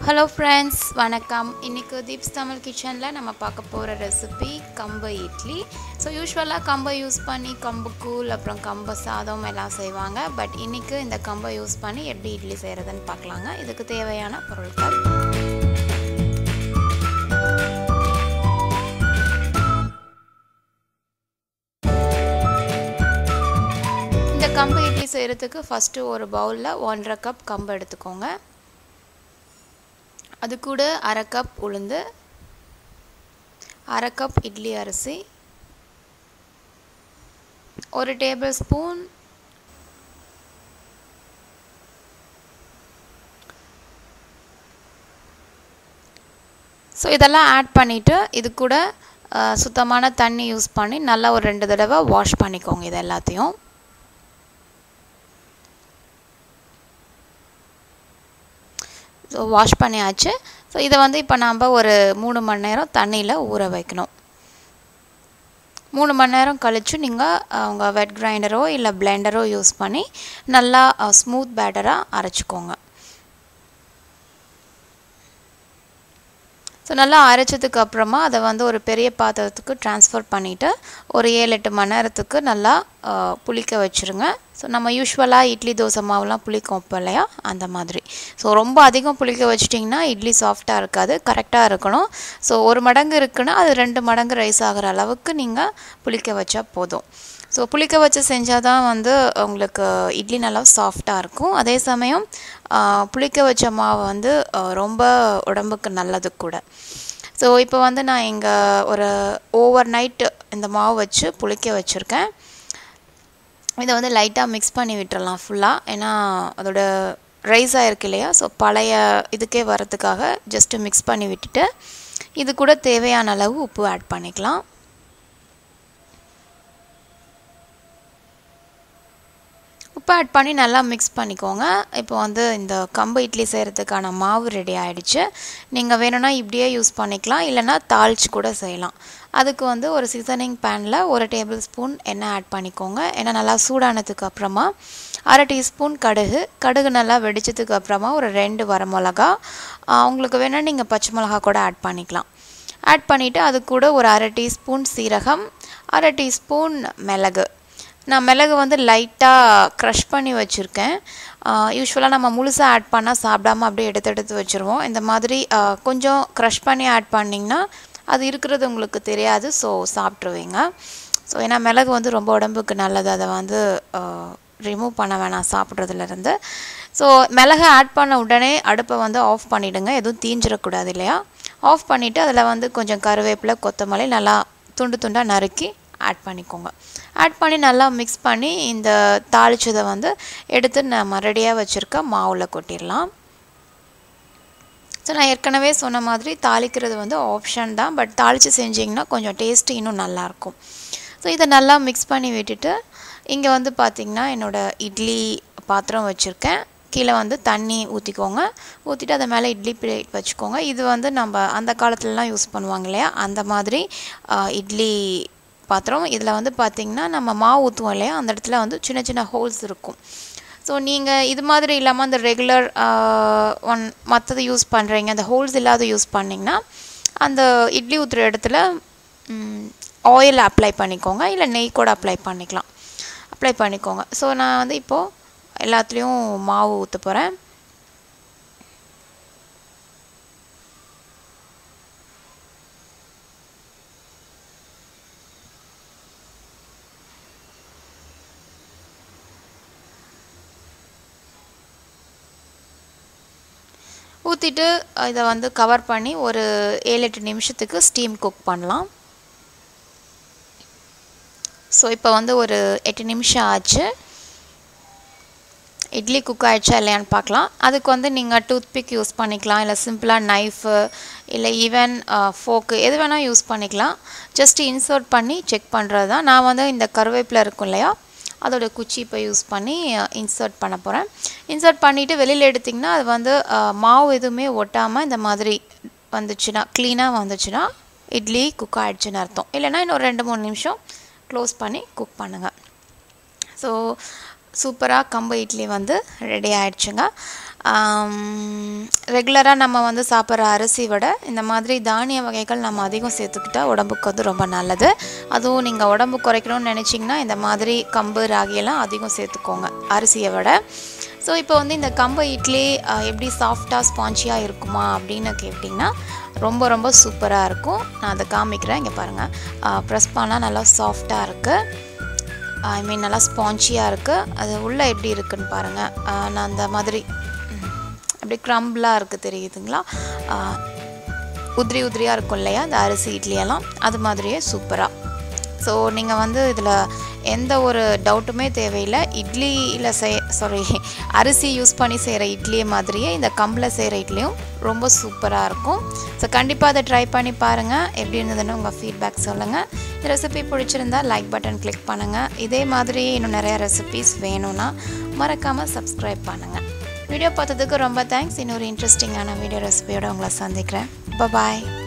Hello friends, வணக்கம். இன்னைக்கு Deepstamilkitchenல நம்ம பார்க்க போற ரெசிபி கம்பு இட்லி. யூசுவலா கம்பை யூஸ் பண்ணி கம்பு கூழ் அப்புறம் கம்பு சாதம் எல்லாம் செய்வாங்க. பட் இன்னைக்கு இந்த கம்பை யூஸ் பண்ணி எப்படி இட்லி செய்யறதுன்னு பார்க்கலாங்க. இதுக்கு தேவையான பொருட்கள். இந்த கம்பு இட்லி செய்யறதுக்கு ஃபர்ஸ்ட் ஒரு பவுல்ல 1.5 கப் கம்பு எடுத்துக்கோங்க. அது கூட 1/2 கப் உளுந்து, 1/2 கப் இட்லி அரிசி, 1 டேபிள் ஸ்பூன் இதெல்லாம் ஆட் பண்ணிட்டு இது கூட சுத்தமான தண்ணி யூஸ் பண்ணி நல்லா ஒரு 2 தடவை வாஷ் பண்ணிக்கோங்க இது எல்லாத்தையும். வாஷ் பண்ணியாச்சு. இதை இப்போ நாம் ஒரு 3 மணி நேரம் தண்ணியில் ஊற வைக்கணும். 3 மணி நேரம் கழித்து நீங்கள் உங்கள் வெட் கிரைண்டரோ இல்லை பிளெண்டரோ யூஸ் பண்ணி நல்லா ஸ்மூத் பேட்டராக அரைச்சிக்கோங்க. நல்லா அரைச்சதுக்கு அப்புறமா அதை ஒரு பெரிய பாத்திரத்துக்கு ட்ரான்ஸ்ஃபர் பண்ணிவிட்டு ஒரு 7-8 மணி நேரத்துக்கு நல்லா புளிக்க வச்சுருங்க. நம்ம யூஸ்வலாக இட்லி தோசை மாவுலாம் புளிக்க வைப்போம் இல்லையா, அந்த மாதிரி. ரொம்ப அதிகம் புளிக்க வச்சிட்டிங்கன்னா இட்லி சாஃப்டாக இருக்காது, கரெக்டாக இருக்கணும். 1 மடங்கு இருக்குன்னா அது 2 மடங்கு ரைஸ் ஆகிற அளவுக்கு நீங்கள் புளிக்க வச்சா போதும். புளிக்க வச்சு செஞ்சால் தான் உங்களுக்கு இட்லி நல்லா சாஃப்டாக இருக்கும். அதே சமயம் புளிக்க வச்ச மாவு ரொம்ப உடம்புக்கு நல்லது கூட. இப்போ நான் இங்கே ஒரு ஓவர் நைட் இந்த மாவு வச்சு புளிக்க வச்சுருக்கேன். இதை லைட்டாக மிக்ஸ் பண்ணி விட்டுறலாம் ஃபுல்லாக. ஏன்னா அதோட ரைஸ் ஆகிருக்கு இல்லையா, பழைய இதுக்கே வரதுக்காக ஜஸ்ட்டு மிக்ஸ் பண்ணி விட்டுட்டு இது கூட தேவையான அளவு உப்பு ஆட் பண்ணிக்கலாம். உப்பு ஆட் பண்ணி நல்லா மிக்ஸ் பண்ணிக்கோங்க. இப்போ இந்த கம்பு இட்லி செய்கிறதுக்கான மாவு ரெடி ஆகிடுச்சு. நீங்கள் வேணும்னா இப்படியே யூஸ் பண்ணிக்கலாம், இல்லைனா தாளிச்சு கூட செய்யலாம். அதுக்கு ஒரு சீசனிங் பேனில் 1 டேபிள் ஸ்பூன் எண்ணெய் ஆட் பண்ணிக்கோங்க. எண்ணெய் நல்லா சூடானதுக்கு அப்புறமா 1/2 டீஸ்பூன் கடுகு நல்லா வெடிச்சதுக்கு அப்புறமா ஒரு 2 வரமிளகா, உங்களுக்கு வேணால் நீங்கள் பச்சை மிளகா கூட ஆட் பண்ணிக்கலாம். ஆட் பண்ணிவிட்டு அது கூட ஒரு 1/2 டீஸ்பூன் சீரகம், 1/2 டீஸ்பூன் மிளகு. நான் மிளகு லைட்டாக க்ரஷ் பண்ணி வச்சுருக்கேன். யூஸ்வலாக நம்ம முழுசாக ஆட் பண்ணால் சாப்பிடாமல் அப்படியே எடுத்து வச்சுருவோம். இந்த மாதிரி கொஞ்சம் க்ரஷ் பண்ணி ஆட் பண்ணிங்கன்னா அது இருக்கிறது உங்களுக்கு தெரியாது, சாப்பிட்ருவீங்க. ஏன்னா மிளகு ரொம்ப உடம்புக்கு நல்லது, அதை ரிமூவ் பண்ண வேணாம் சாப்பிட்றதுலேருந்து. மிளகு ஆட் பண்ண உடனே அடுப்பை ஆஃப் பண்ணிவிடுங்க, எதுவும் தீஞ்சிடக்கூடாது இல்லையா. ஆஃப் பண்ணிவிட்டு அதில் கொஞ்சம் கருவேப்பிலை, கொத்தமல்லி நல்லா துண்டு துண்டாக நறுக்கி ஆட் பண்ணிக்கோங்க. ஆட் பண்ணி நல்லா மிக்ஸ் பண்ணி இந்த தாளிச்சதை எடுத்து நம்ம ரெடியாக வச்சுருக்க மாவில் கொட்டிடலாம். நான் ஏற்கனவே சொன்ன மாதிரி தாளிக்கிறது ஆப்ஷன் தான், பட் தாளித்து செஞ்சிங்கன்னா கொஞ்சம் டேஸ்ட்டு இன்னும் நல்லாயிருக்கும். இதை நல்லா மிக்ஸ் பண்ணி விட்டுட்டு இங்கே பார்த்திங்கன்னா என்னோடய இட்லி பாத்திரம் வச்சுருக்கேன். கீழே தண்ணி ஊற்றிக்கோங்க. ஊற்றிட்டு அதை மேலே இட்லி பிளேட் வச்சுக்கோங்க. இது நம்ம அந்த காலத்துலலாம் யூஸ் பண்ணுவாங்க இல்லையா, அந்த மாதிரி இட்லி பாத்திரம். இதில் பார்த்திங்கன்னா நம்ம மாவு ஊற்றுவோம் இல்லையா, அந்த இடத்துல சின்ன சின்ன ஹோல்ஸ் இருக்கும். நீங்கள் இது மாதிரி இல்லாமல் அந்த ரெகுலர் மற்றது யூஸ் பண்ணுறீங்க, அந்த ஹோல்ஸ் இல்லாத யூஸ் பண்ணிங்கன்னா அந்த இட்லி ஊற்றுற இடத்துல ஆயில் அப்ளை பண்ணிக்கோங்க, இல்லை நெய் கூட அப்ளை பண்ணிக்கோங்க. நான் இப்போது எல்லாத்துலேயும் மாவு ஊற்ற போகிறேன். ஊற்றிட்டு இதை கவர் பண்ணி ஒரு 7-8 நிமிஷத்துக்கு ஸ்டீம் குக் பண்ணலாம். இப்போ ஒரு 8 நிமிஷம் ஆச்சு. இட்லி குக் ஆகிடுச்சா இல்லையான்னு பார்க்கலாம். அதுக்கு நீங்கள் டூத்பிக் யூஸ் பண்ணிக்கலாம், இல்லை சிம்பிளாக நைஃபு, இல்லை ஈவன் ஃபோக்கு, எது வேணால் யூஸ் பண்ணிக்கலாம். ஜஸ்ட் இன்சர்ட் பண்ணி செக் பண்ணுறது தான். நான் இந்த கருவேப்பிலை இருக்கும் இல்லையா, அதோட குச்சி இப்போ யூஸ் பண்ணி இன்சர்ட் பண்ண போகிறேன். இன்சர்ட் பண்ணிவிட்டு வெளியில் எடுத்திங்கன்னா அது மாவு எதுவுமே ஒட்டாமல் இந்த மாதிரி வந்துச்சுன்னா, க்ளீனாக வந்துச்சுன்னா இட்லி குக் ஆகிடுச்சுன்னு அர்த்தம். இல்லைனா இன்னும் 2-3 நிமிஷம் க்ளோஸ் பண்ணி குக் பண்ணுங்கள். சூப்பராக கம்பு இட்லி ரெடி ஆகிடுச்சுங்க. ரெகுலராக நம்ம வந்து சாப்பிட்ற அரிசி விட இந்த மாதிரி தானிய வகைகள் நம்ம அதிகம் சேர்த்துக்கிட்டா உடம்புக்கு வந்து ரொம்ப நல்லது. அதுவும் நீங்கள் உடம்பு குறைக்கணும்னு நினச்சிங்கன்னா இந்த மாதிரி கம்பு ராகியெல்லாம் அதிகம் சேர்த்துக்கோங்க அரிசியை விட. ஸோ இப்போ வந்து இந்த கம்பு இட்லி எப்படி சாஃப்டாக ஸ்பான்ச்சியாக இருக்குமா அப்படின்னு கேட்டிங்கன்னா ரொம்ப ரொம்ப சூப்பராக இருக்கும். நான் அதை காமிக்கிறேன். இங்கே பாருங்கள், ப்ரெஸ் பண்ணால் நல்லா சாஃப்டாக இருக்குது. ஐ மீன் நல்லா ஸ்பான்ச்சியாக இருக்குது. அது உள்ளே எப்படி இருக்குன்னு பாருங்கள். நான் அந்த மாதிரி அப்படியே க்ரம்பிளாக இருக்குது தெரியுதுங்களா? உதிரி உதிரியாக இருக்கும் இல்லையா அந்த அரிசி இட்லியெல்லாம், அது மாதிரியே சூப்பராக. ஸோ நீங்கள் வந்து இதில் எந்த ஒரு டவுட்டுமே தேவையில்லை. இட்லியில் அரிசி யூஸ் பண்ணி செய்கிற இட்லியை மாதிரியே இந்த கம்பில் செய்கிற இட்லியும் ரொம்ப சூப்பராக இருக்கும். ஸோ கண்டிப்பாக அதை ட்ரை பண்ணி பாருங்கள். எப்படி இருந்ததுன்னு உங்கள் ஃபீட்பேக் சொல்லுங்கள். இந்த ரெசிபி பிடிச்சிருந்தா லைக் பட்டன் கிளிக் பண்ணுங்கள். இதே மாதிரி இன்னும் நிறையா ரெசிபீஸ் வேணும்னா மறக்காமல் சப்ஸ்கிரைப் பண்ணுங்கள். வீடியோ பார்த்ததுக்கு ரொம்ப தேங்க்ஸ். இன்னொரு இன்ட்ரெஸ்டிங்கான வீடியோ ரெசிபியோடு உங்களை சந்திக்கிறேன். பாய்.